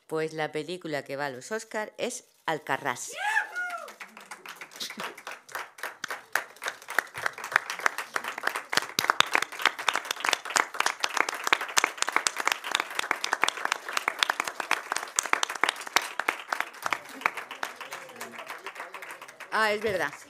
Pues la película que va a los Oscar es Alcarrás. Ah, es verdad.